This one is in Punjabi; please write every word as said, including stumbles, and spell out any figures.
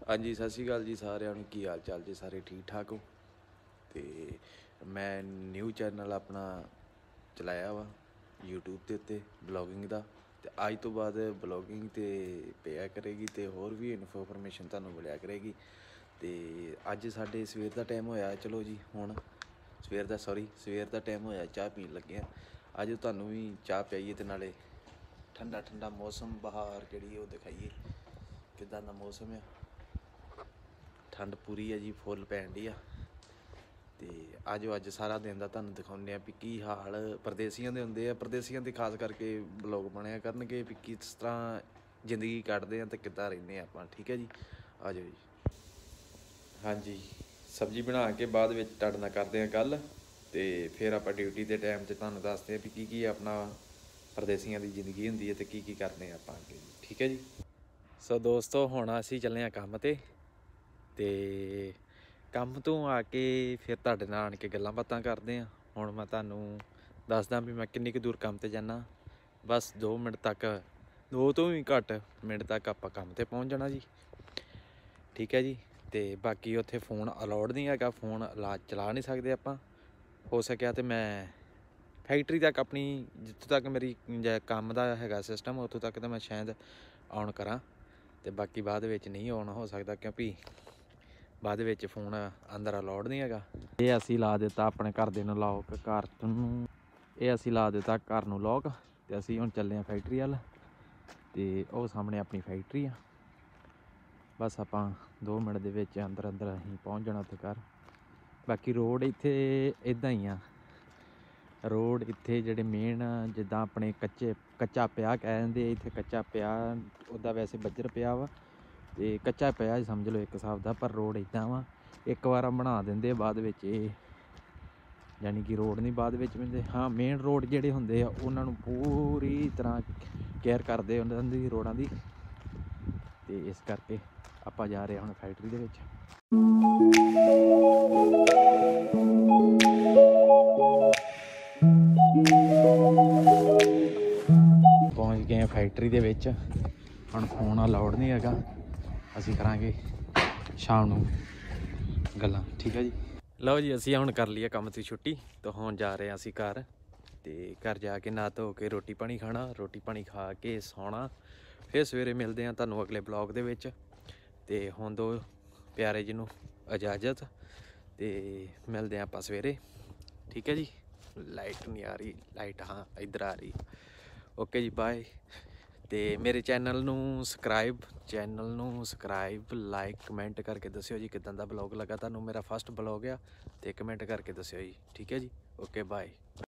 हाँ जी, सत श्री अकाल जी सारिਆਂ ਨੂੰ। की हाल चाल जी? सारे ठीक ठाक हो? तो मैं न्यू चैनल अपना चलाया वा यूट्यूब के उत्ते ब्लॉगिंग का। तो अज तो बाद ब्लॉगिंग तो पिया करेगी तो होर भी इन्फॉर्मेशन तुहानूं मिलिया करेगी। तो अज साडे सवेर का टाइम होया, चलो जी हुण सवेर का सॉरी सवेर का टाइम होया, चाह पीन लगे। अज तुहानूं भी चाह पियाईए तो नाले ठंडा ठंडा मौसम बहार जिहड़ी वो दिखाईए किदां दा मौसम है। ठंड पूरी है जी, फुल पैन डी आ। तो अजो अज सारा दिन का तुहानूं दिखाउने भी की हाल परदेसियों के होंदे आ। परदेसियों के खास करके ब्लॉग बनया करनगे भी किस तरह जिंदगी कटदे आ ते किद्दां रहिंदे आपां। ठीक है जी, आ जाओ जी। हाँ जी, सब्जी बना के बाद विच तुहाडे नाल करदे आ गल ते फिर आपां ड्यूटी के टाइम ते तुहानूं दसदे आ भी की की अपना परदेसियों की जिंदगी हुंदी है ते की की करदे आपां अगे जी। ठीक है जी। सो दोस्तों हुण असीं चले आ काम ते ਤੇ ਕੰਮ ਤੋਂ ਆ ਕੇ ਫਿਰ ਤੁਹਾਡੇ ਨਾਲ ਆਣ ਕੇ ਗੱਲਾਂ ਬਾਤਾਂ ਕਰਦੇ ਹਾਂ। ਹੁਣ ਮੈਂ ਤੁਹਾਨੂੰ ਦੱਸਦਾ ਵੀ ਮੈਂ ਕਿੰਨੀ ਕੁ ਦੂਰ ਕੰਮ ਤੇ ਜਾਣਾ। ਬਸ ਦੋ ਮਿੰਟ ਤੱਕ, ਦੋ ਤੋਂ ਵੀ ਘੱਟ ਮਿੰਟ ਤੱਕ ਆਪਾਂ ਕੰਮ ਤੇ ਪਹੁੰਚ ਜਾਣਾ ਜੀ। ਠੀਕ ਹੈ ਜੀ। ਤੇ ਬਾਕੀ ਉੱਥੇ ਫੋਨ ਅਲਾਉਡ ਨਹੀਂ ਹੈਗਾ, ਫੋਨ ਅਲਾ ਚਲਾ ਨਹੀਂ ਸਕਦੇ ਆਪਾਂ। ਹੋ ਸਕਿਆ ਤੇ ਮੈਂ ਫੈਕਟਰੀ ਤੱਕ ਆਪਣੀ ਜਿੱਥੋਂ ਤੱਕ ਮੇਰੀ ਕੰਮ ਦਾ ਹੈਗਾ ਸਿਸਟਮ ਉੱਥੋਂ ਤੱਕ ਤਾਂ ਮੈਂ ਸ਼ਾਇਦ ਆਨ ਕਰਾਂ, ਤੇ ਬਾਕੀ ਬਾਅਦ ਵਿੱਚ ਨਹੀਂ ਆਨ ਹੋ ਸਕਦਾ ਕਿਉਂਕਿ ਬਾਅਦ ਵਿੱਚ ਫੋਨ ਅੰਦਰ ਅਲਾਉਡ ਨਹੀਂ ਹੈਗਾ। ਇਹ ਅਸੀਂ ਲਾ ਦਿੱਤਾ ਆਪਣੇ ਘਰ ਦੇ ਨੂੰ ਲੌਕ, ਘਰ ਨੂੰ ਇਹ ਅਸੀਂ ਲਾ ਦਿੱਤਾ ਘਰ ਨੂੰ ਲੌਕ। ਤੇ ਅਸੀਂ ਹੁਣ ਚੱਲੇ ਆ ਫੈਕਟਰੀ ਵੱਲ ਤੇ ਉਹ ਸਾਹਮਣੇ ਆਪਣੀ ਫੈਕਟਰੀ ਆ। ਬਸ ਆਪਾਂ ਦੋ ਮਿੰਟ ਦੇ ਵਿੱਚ ਅੰਦਰ ਅੰਦਰ ਅਸੀਂ ਪਹੁੰਚ ਜਾਣਾ ਉੱਥੇ ਘਰ। ਬਾਕੀ ਰੋਡ ਇੱਥੇ ਇੱਦਾਂ ਹੀ ਆ, ਰੋਡ ਇੱਥੇ ਜਿਹੜੇ ਮੇਨ ਜਿੱਦਾਂ ਆਪਣੇ ਕੱਚੇ ਕੱਚਾ ਪਿਆ ਕਹਿ ਦਿੰਦੇ, ਇੱਥੇ ਕੱਚਾ ਪਿਆ ਉੱਦਾਂ ਵੈਸੇ ਬੱਜਰ ਪਿਆ ਵਾ ਤੇ ਕੱਚਾ ਪਿਆ ਸਮਝ ਲਓ ਇੱਕ ਹਿਸਾਬ ਦਾ। ਪਰ ਰੋਡ ਇੱਦਾਂ ਵਾ, ਇੱਕ ਵਾਰ ਬਣਾ ਦਿੰਦੇ ਬਾਅਦ ਵਿੱਚ ਇਹ ਯਾਨੀ ਕਿ ਰੋਡ ਨਹੀਂ ਬਾਅਦ ਵਿੱਚ ਪੈਂਦੇ। ਹਾਂ, ਮੇਨ ਰੋਡ ਜਿਹੜੇ ਹੁੰਦੇ ਆ ਉਹਨਾਂ ਨੂੰ ਪੂਰੀ ਤਰ੍ਹਾਂ ਕੇਅਰ ਕਰਦੇ ਉਹਨਾਂ ਦੀ ਰੋਡਾਂ ਦੀ। ਤੇ ਇਸ ਕਰਕੇ ਆਪਾਂ ਜਾ ਰਹੇ ਹੁਣ ਫੈਕਟਰੀ ਦੇ ਵਿੱਚ। ਪਹੁੰਚ ਗਏ ਫੈਕਟਰੀ ਦੇ ਵਿੱਚ। ਹੁਣ ਫੋਨ ਅਲਾਉਡ ਨਹੀਂ ਹੈਗਾ, ਅਸੀਂ ਕਰਾਂਗੇ ਸ਼ਾਮ ਨੂੰ ਗੱਲਾਂ। ਠੀਕ ਹੈ ਜੀ। ਲਓ ਜੀ, ਅਸੀਂ ਹੁਣ ਕਰ ਲਈਏ ਕੰਮ ਤੋਂ ਛੁੱਟੀ ਤਾਂ ਹੁਣ ਜਾ ਰਹੇ ਹਾਂ ਅਸੀਂ ਘਰ। ਤੇ ਘਰ ਜਾ ਕੇ ਨਹਾ ਧੋ ਕੇ ਰੋਟੀ ਪਾਣੀ ਖਾਣਾ, ਰੋਟੀ ਪਾਣੀ ਖਾ ਕੇ ਸੌਣਾ। ਫਿਰ ਸਵੇਰੇ ਮਿਲਦੇ ਹਾਂ ਤੁਹਾਨੂੰ ਅਗਲੇ ਬਲੌਗ ਦੇ ਵਿੱਚ। ਤੇ ਹੁਣ ਦੋ ਪਿਆਰੇ ਜੀ ਨੂੰ ਇਜਾਜ਼ਤ ਤੇ ਮਿਲਦੇ ਹਾਂ ਆਪਾਂ ਸਵੇਰੇ। ਠੀਕ ਹੈ ਜੀ। ਲਾਈਟ ਨਹੀਂ ਆ ਰਹੀ, ਲਾਈਟ ਹਾਂ ਇੱਧਰ ਆ ਰਹੀ। ਓਕੇ ਜੀ, ਬਾਏ। ਤੇ ਮੇਰੇ ਚੈਨਲ ਨੂੰ ਸਬਸਕ੍ਰਾਈਬ ਚੈਨਲ ਨੂੰ ਸਬਸਕ੍ਰਾਈਬ ਲਾਈਕ ਕਮੈਂਟ ਕਰਕੇ ਦੱਸਿਓ ਜੀ ਕਿੱਦਾਂ ਦਾ ਬਲੌਗ ਲੱਗਾ ਤੁਹਾਨੂੰ। ਮੇਰਾ ਫਸਟ ਬਲੌਗ ਆ ਤੇ ਕਮੈਂਟ ਕਰਕੇ ਦੱਸਿਓ ਜੀ। ਠੀਕ ਹੈ ਜੀ। Okay bye.